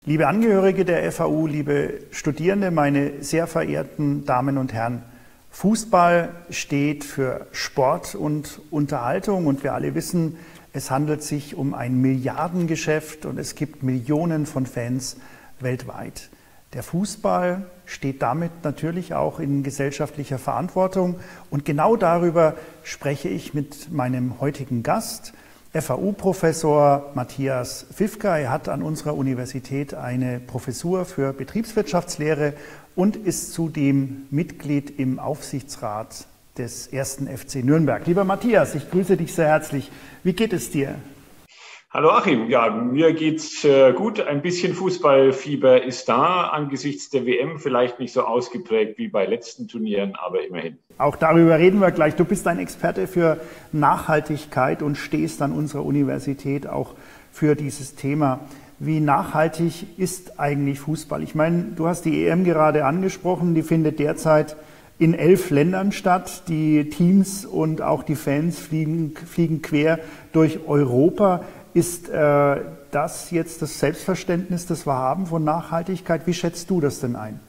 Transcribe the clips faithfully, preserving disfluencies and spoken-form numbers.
Liebe Angehörige der F A U, liebe Studierende, meine sehr verehrten Damen und Herren, Fußball steht für Sport und Unterhaltung und wir alle wissen, es handelt sich um ein Milliardengeschäft und es gibt Millionen von Fans weltweit. Der Fußball steht damit natürlich auch in gesellschaftlicher Verantwortung und genau darüber spreche ich mit meinem heutigen Gast, F A U-Professor Matthias Fifker. Er hat an unserer Universität eine Professur für Betriebswirtschaftslehre und ist zudem Mitglied im Aufsichtsrat des ersten F C Nürnberg. Lieber Matthias, ich grüße dich sehr herzlich. Wie geht es dir? Hallo Achim, ja, mir geht's äh, gut. Ein bisschen Fußballfieber ist da, angesichts der W M, vielleicht nicht so ausgeprägt wie bei letzten Turnieren, aber immerhin. Auch darüber reden wir gleich. Du bist ein Experte für Nachhaltigkeit und stehst an unserer Universität auch für dieses Thema. Wie nachhaltig ist eigentlich Fußball? Ich meine, du hast die E M gerade angesprochen, die findet derzeit in elf Ländern statt. Die Teams und auch die Fans fliegen, fliegen quer durch Europa. Ist äh, das jetzt das Selbstverständnis, das wir haben von Nachhaltigkeit? Wie schätzt du das denn ein?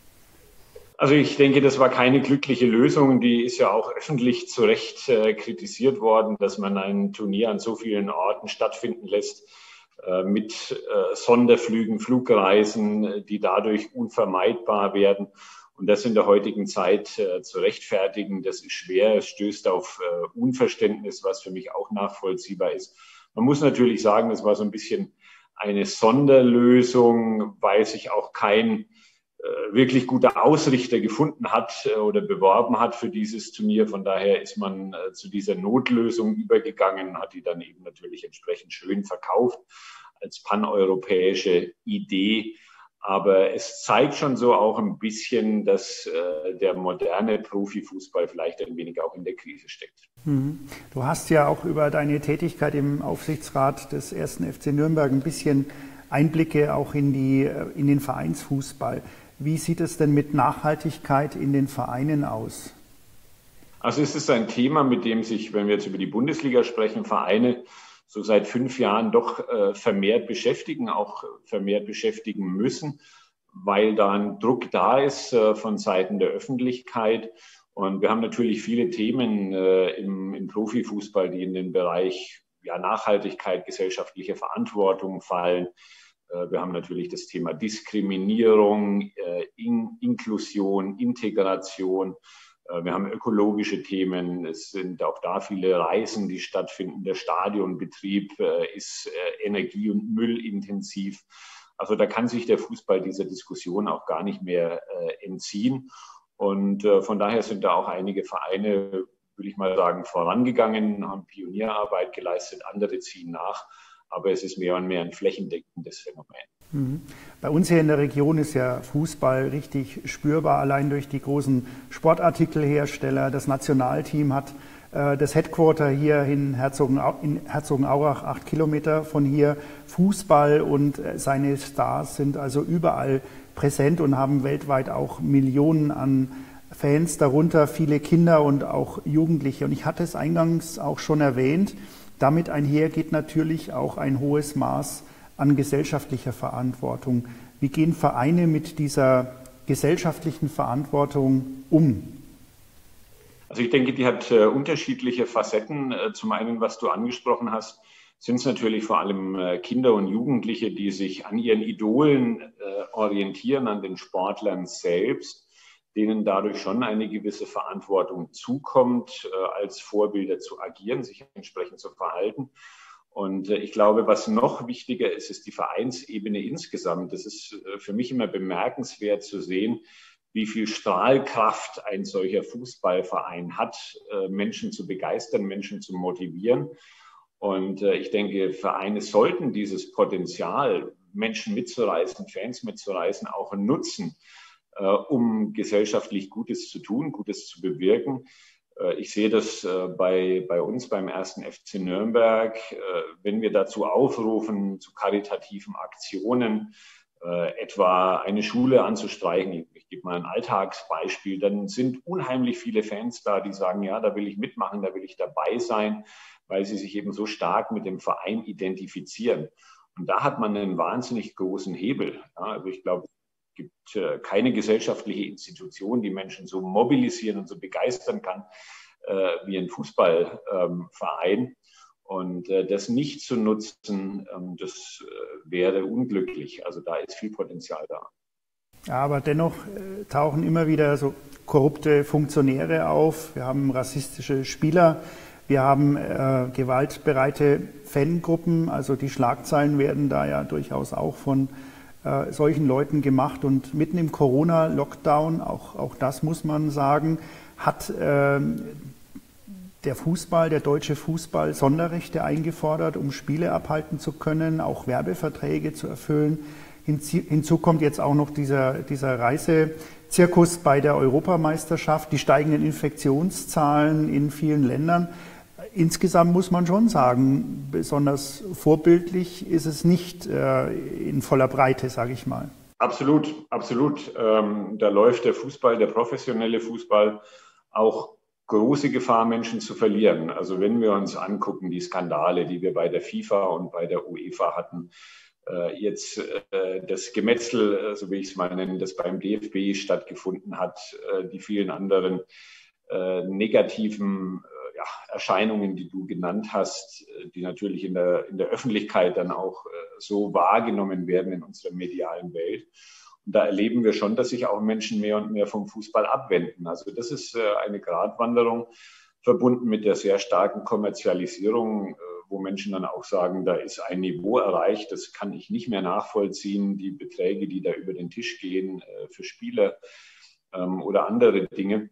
Also ich denke, das war keine glückliche Lösung. Die ist ja auch öffentlich zu Recht äh, kritisiert worden, dass man ein Turnier an so vielen Orten stattfinden lässt, äh, mit äh, Sonderflügen, Flugreisen, die dadurch unvermeidbar werden. Und das in der heutigen Zeit äh, zu rechtfertigen, das ist schwer. Es stößt auf äh, Unverständnis, was für mich auch nachvollziehbar ist. Man muss natürlich sagen, das war so ein bisschen eine Sonderlösung, weil sich auch kein äh, wirklich guter Ausrichter gefunden hat äh, oder beworben hat für dieses Turnier. Von daher ist man äh, zu dieser Notlösung übergegangen, hat die dann eben natürlich entsprechend schön verkauft als paneuropäische Idee. Aber es zeigt schon so auch ein bisschen, dass äh, der moderne Profifußball vielleicht ein wenig auch in der Krise steckt. Du hast ja auch über deine Tätigkeit im Aufsichtsrat des ersten F C Nürnberg ein bisschen Einblicke auch in, die, in den Vereinsfußball. Wie sieht es denn mit Nachhaltigkeit in den Vereinen aus? Also es ist ein Thema, mit dem sich, wenn wir jetzt über die Bundesliga sprechen, Vereine so seit fünf Jahren doch äh, vermehrt beschäftigen, auch vermehrt beschäftigen müssen, weil da ein Druck da ist äh, von Seiten der Öffentlichkeit. Und wir haben natürlich viele Themen äh, im, im Profifußball, die in den Bereich ja, Nachhaltigkeit, gesellschaftliche Verantwortung fallen. Äh, wir haben natürlich das Thema Diskriminierung, äh, in, Inklusion, Integration. Wir haben ökologische Themen, es sind auch da viele Reisen, die stattfinden. Der Stadionbetrieb ist energie- und müllintensiv. Also da kann sich der Fußball dieser Diskussion auch gar nicht mehr entziehen. Und von daher sind da auch einige Vereine, würde ich mal sagen, vorangegangen, haben Pionierarbeit geleistet, andere ziehen nach. Aber es ist mehr und mehr ein flächendeckendes Phänomen. Bei uns hier in der Region ist ja Fußball richtig spürbar, allein durch die großen Sportartikelhersteller. Das Nationalteam hat äh, das Headquarter hier in, Herzogenau in Herzogenaurach, acht Kilometer von hier. Fußball und äh, seine Stars sind also überall präsent und haben weltweit auch Millionen an Fans, darunter viele Kinder und auch Jugendliche. Und ich hatte es eingangs auch schon erwähnt, damit einher geht natürlich auch ein hohes Maß an gesellschaftlicher Verantwortung. Wie gehen Vereine mit dieser gesellschaftlichen Verantwortung um? Also ich denke, die hat äh, unterschiedliche Facetten. Äh, zum einen, was du angesprochen hast, sind es natürlich vor allem äh, Kinder und Jugendliche, die sich an ihren Idolen äh, orientieren, an den Sportlern selbst, denen dadurch schon eine gewisse Verantwortung zukommt, äh, als Vorbilder zu agieren, sich entsprechend zu verhalten. Und ich glaube, was noch wichtiger ist, ist die Vereinsebene insgesamt. Das ist für mich immer bemerkenswert zu sehen, wie viel Strahlkraft ein solcher Fußballverein hat, Menschen zu begeistern, Menschen zu motivieren. Und ich denke, Vereine sollten dieses Potenzial, Menschen mitzureißen, Fans mitzureißen, auch nutzen, um gesellschaftlich Gutes zu tun, Gutes zu bewirken. Ich sehe das bei, bei uns beim ersten F C Nürnberg, wenn wir dazu aufrufen, zu karitativen Aktionen, etwa eine Schule anzustreichen. Ich, ich gebe mal ein Alltagsbeispiel. Dann sind unheimlich viele Fans da, die sagen, ja, da will ich mitmachen, da will ich dabei sein, weil sie sich eben so stark mit dem Verein identifizieren. Und da hat man einen wahnsinnig großen Hebel. Ja, also ich glaube, es gibt äh, keine gesellschaftliche Institution, die Menschen so mobilisieren und so begeistern kann äh, wie ein Fußballverein. Ähm, und äh, das nicht zu nutzen, ähm, das äh, wäre unglücklich. Also da ist viel Potenzial da. Ja, aber dennoch äh, tauchen immer wieder so korrupte Funktionäre auf. Wir haben rassistische Spieler. Wir haben äh, gewaltbereite Fangruppen, also die Schlagzeilen werden da ja durchaus auch von äh, solchen Leuten gemacht. Und mitten im Corona-Lockdown, auch, auch das muss man sagen, hat äh, der Fußball, der deutsche Fußball Sonderrechte eingefordert, um Spiele abhalten zu können, auch Werbeverträge zu erfüllen. Hinzu kommt jetzt auch noch dieser, dieser Reisezirkus bei der Europameisterschaft, die steigenden Infektionszahlen in vielen Ländern. Insgesamt muss man schon sagen, besonders vorbildlich ist es nicht äh, in voller Breite, sage ich mal. Absolut, absolut. Ähm, da läuft der Fußball, der professionelle Fußball, auch große Gefahr, Menschen zu verlieren. Also wenn wir uns angucken, die Skandale, die wir bei der FIFA und bei der UEFA hatten, äh, jetzt äh, das Gemetzel, äh, so will ich es mal nennen, das beim D F B stattgefunden hat, äh, die vielen anderen äh, negativen äh, ja, Erscheinungen, die du genannt hast, die natürlich in der, in der Öffentlichkeit dann auch äh, so wahrgenommen werden in unserer medialen Welt. Und da erleben wir schon, dass sich auch Menschen mehr und mehr vom Fußball abwenden. Also das ist äh, eine Gratwanderung verbunden mit der sehr starken Kommerzialisierung, äh, wo Menschen dann auch sagen, da ist ein Niveau erreicht, das kann ich nicht mehr nachvollziehen, die Beträge, die da über den Tisch gehen äh, für Spieler ähm, oder andere Dinge.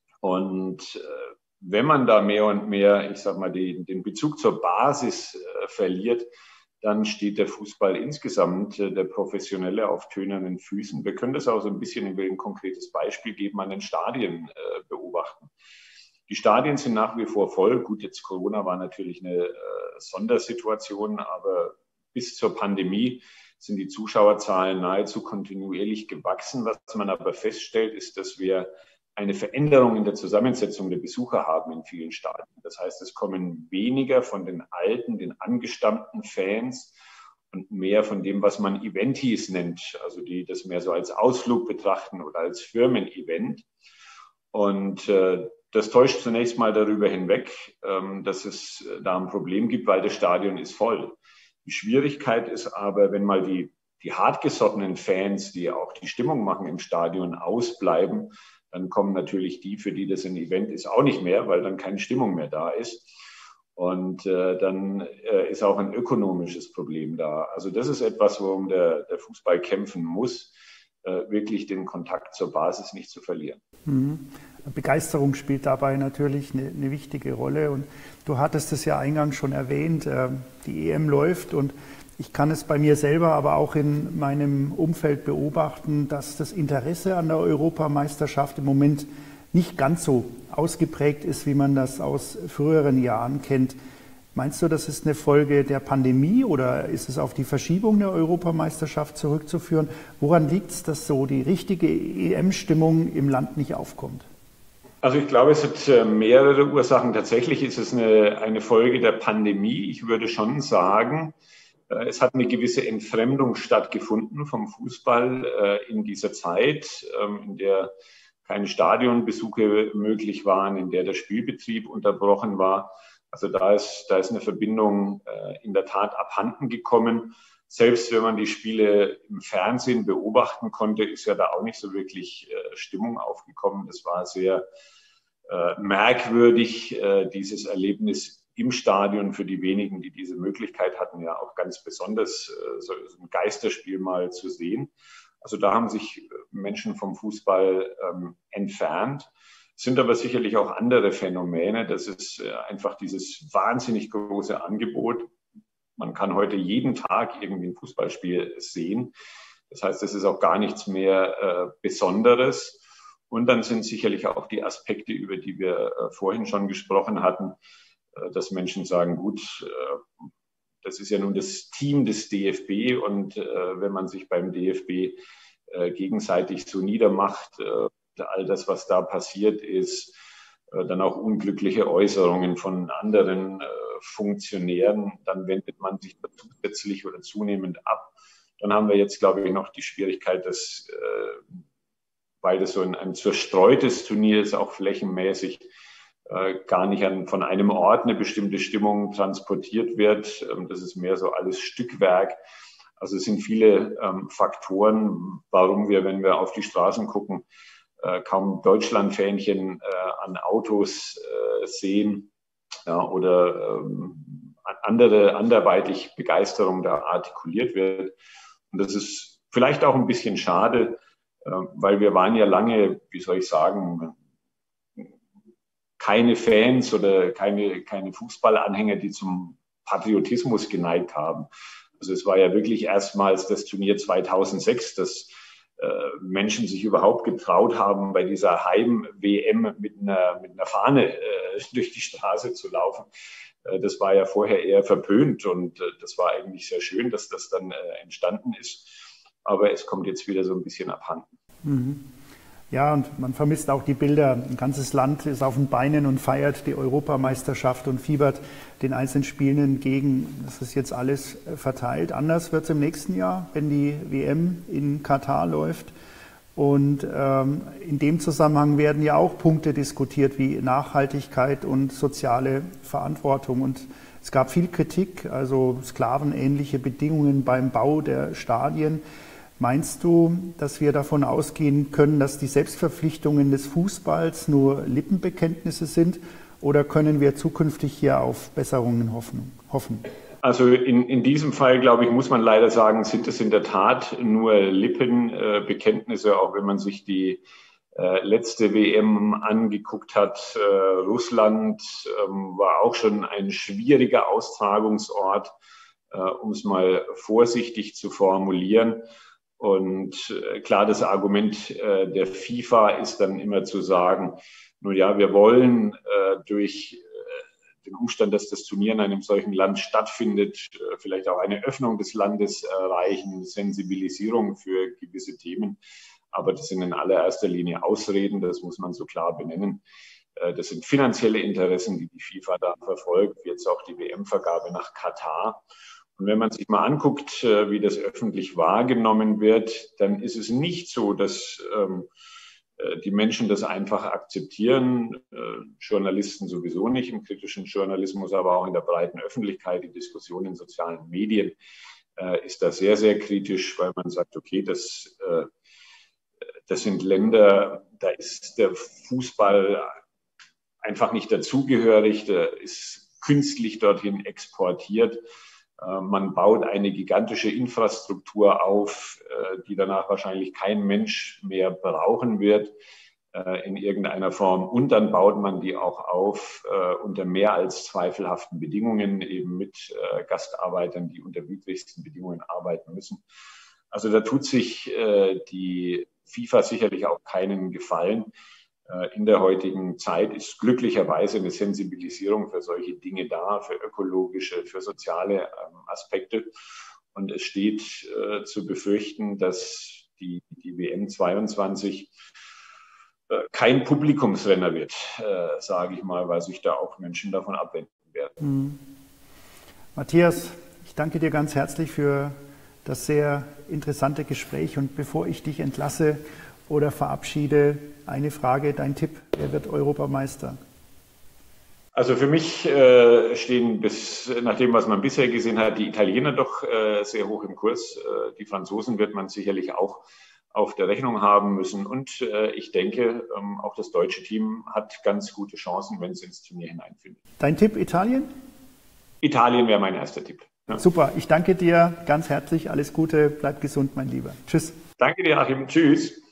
Und äh, wenn man da mehr und mehr, ich sag mal, den, den Bezug zur Basis äh, verliert, dann steht der Fußball insgesamt, äh, der Professionelle, auf tönernen Füßen. Wir können das auch so ein bisschen, ich will ein konkretes Beispiel geben, an den Stadien äh, beobachten. Die Stadien sind nach wie vor voll. Gut, jetzt Corona war natürlich eine äh, Sondersituation, aber bis zur Pandemie sind die Zuschauerzahlen nahezu kontinuierlich gewachsen. Was man aber feststellt, ist, dass wir eine Veränderung in der Zusammensetzung der Besucher haben in vielen Stadien. Das heißt, es kommen weniger von den alten, den angestammten Fans und mehr von dem, was man Eventis nennt, also die das mehr so als Ausflug betrachten oder als Firmen-Event. Und äh, das täuscht zunächst mal darüber hinweg, ähm, dass es da ein Problem gibt, weil das Stadion ist voll. Die Schwierigkeit ist aber, wenn mal die, die hartgesottenen Fans, die auch die Stimmung machen im Stadion, ausbleiben, dann kommen natürlich die, für die das ein Event ist, auch nicht mehr, weil dann keine Stimmung mehr da ist. Und äh, dann äh, ist auch ein ökonomisches Problem da. Also das ist etwas, worum der, der Fußball kämpfen muss, äh, wirklich den Kontakt zur Basis nicht zu verlieren. Mhm. Begeisterung spielt dabei natürlich eine, eine wichtige Rolle. Und du hattest es ja eingangs schon erwähnt, äh, die E M läuft und ich kann es bei mir selber, aber auch in meinem Umfeld beobachten, dass das Interesse an der Europameisterschaft im Moment nicht ganz so ausgeprägt ist, wie man das aus früheren Jahren kennt. Meinst du, das ist eine Folge der Pandemie oder ist es auf die Verschiebung der Europameisterschaft zurückzuführen? Woran liegt es, dass so die richtige E M-Stimmung im Land nicht aufkommt? Also ich glaube, es hat mehrere Ursachen. Tatsächlich ist es eine, eine Folge der Pandemie. Ich würde schon sagen, es hat eine gewisse Entfremdung stattgefunden vom Fußball äh, in dieser Zeit, ähm, in der keine Stadionbesuche möglich waren, in der der Spielbetrieb unterbrochen war. Also da ist, da ist eine Verbindung äh, in der Tat abhanden gekommen. Selbst wenn man die Spiele im Fernsehen beobachten konnte, ist ja da auch nicht so wirklich äh, Stimmung aufgekommen. Das war sehr äh, merkwürdig, äh, dieses Erlebnis im Stadion für die wenigen, die diese Möglichkeit hatten, ja auch ganz besonders äh, so ein Geisterspiel mal zu sehen. Also da haben sich Menschen vom Fußball ähm, entfernt. Es sind aber sicherlich auch andere Phänomene. Das ist äh, einfach dieses wahnsinnig große Angebot. Man kann heute jeden Tag irgendwie ein Fußballspiel sehen. Das heißt, es ist auch gar nichts mehr äh, Besonderes. Und dann sind sicherlich auch die Aspekte, über die wir äh, vorhin schon gesprochen hatten, dass Menschen sagen, gut, das ist ja nun das Team des D F B und wenn man sich beim D F B gegenseitig so niedermacht, all das, was da passiert ist, dann auch unglückliche Äußerungen von anderen Funktionären, dann wendet man sich zusätzlich oder zunehmend ab. Dann haben wir jetzt, glaube ich, noch die Schwierigkeit, dass, äh, weil das so ein, ein zerstreutes Turnier ist, auch flächenmäßig, äh, gar nicht an, von einem Ort eine bestimmte Stimmung transportiert wird. Ähm, das ist mehr so alles Stückwerk. Also es sind viele ähm, Faktoren, warum wir, wenn wir auf die Straßen gucken, äh, kaum Deutschlandfähnchen äh, an Autos äh, sehen, ja, oder ähm, andere anderweitig Begeisterung da artikuliert wird. Und das ist vielleicht auch ein bisschen schade, äh, weil wir waren ja lange, wie soll ich sagen, keine Fans oder keine, keine Fußballanhänger, die zum Patriotismus geneigt haben. Also es war ja wirklich erstmals das Turnier zweitausendsechs, dass äh, Menschen sich überhaupt getraut haben, bei dieser Heim-W M mit einer, mit einer Fahne äh, durch die Straße zu laufen. Äh, das war ja vorher eher verpönt und äh, das war eigentlich sehr schön, dass das dann äh, entstanden ist. Aber es kommt jetzt wieder so ein bisschen abhanden. Mhm. Ja, und man vermisst auch die Bilder. Ein ganzes Land ist auf den Beinen und feiert die Europameisterschaft und fiebert den einzelnen Spielen entgegen. Das ist jetzt alles verteilt. Anders wird es im nächsten Jahr, wenn die W M in Katar läuft. Und ähm, in dem Zusammenhang werden ja auch Punkte diskutiert wie Nachhaltigkeit und soziale Verantwortung. Und es gab viel Kritik, also sklavenähnliche Bedingungen beim Bau der Stadien. Meinst du, dass wir davon ausgehen können, dass die Selbstverpflichtungen des Fußballs nur Lippenbekenntnisse sind, oder können wir zukünftig hier auf Besserungen hoffen? Also in, in diesem Fall, glaube ich, muss man leider sagen, sind es in der Tat nur Lippenbekenntnisse, auch wenn man sich die äh, letzte W M angeguckt hat. Äh, Russland ähm, war auch schon ein schwieriger Austragungsort, äh, um es mal vorsichtig zu formulieren. Und klar, das Argument äh, der FIFA ist dann immer zu sagen, nun ja, wir wollen äh, durch äh, den Umstand, dass das Turnier in einem solchen Land stattfindet, äh, vielleicht auch eine Öffnung des Landes erreichen, Sensibilisierung für gewisse Themen. Aber das sind in allererster Linie Ausreden, das muss man so klar benennen. Äh, das sind finanzielle Interessen, die die FIFA da verfolgt, wie jetzt auch die W M-Vergabe nach Katar. Und wenn man sich mal anguckt, wie das öffentlich wahrgenommen wird, dann ist es nicht so, dass ähm, die Menschen das einfach akzeptieren. Äh, Journalisten sowieso nicht, im kritischen Journalismus, aber auch in der breiten Öffentlichkeit, die Diskussion in sozialen Medien äh, ist da sehr, sehr kritisch, weil man sagt, okay, das, äh, das sind Länder, da ist der Fußball einfach nicht dazugehörig, der ist künstlich dorthin exportiert. Man baut eine gigantische Infrastruktur auf, die danach wahrscheinlich kein Mensch mehr brauchen wird in irgendeiner Form. Und dann baut man die auch auf unter mehr als zweifelhaften Bedingungen, eben mit Gastarbeitern, die unter widrigsten Bedingungen arbeiten müssen. Also da tut sich die FIFA sicherlich auch keinen Gefallen. In der heutigen Zeit ist glücklicherweise eine Sensibilisierung für solche Dinge da, für ökologische, für soziale Aspekte. Und es steht äh, zu befürchten, dass die, die W M zweiundzwanzig äh, kein Publikumsrenner wird, äh, sage ich mal, weil sich da auch Menschen davon abwenden werden. Mhm. Matthias, ich danke dir ganz herzlich für das sehr interessante Gespräch. Und bevor ich dich entlasse oder verabschiede, eine Frage, dein Tipp, wer wird Europameister? Also für mich äh, stehen bis nach dem, was man bisher gesehen hat, die Italiener doch äh, sehr hoch im Kurs. Äh, die Franzosen wird man sicherlich auch auf der Rechnung haben müssen. Und äh, ich denke, ähm, auch das deutsche Team hat ganz gute Chancen, wenn es ins Turnier hineinfindet. Dein Tipp Italien? Italien wäre mein erster Tipp. Ja. Super, ich danke dir ganz herzlich. Alles Gute, bleib gesund, mein Lieber. Tschüss. Danke dir, Achim. Tschüss.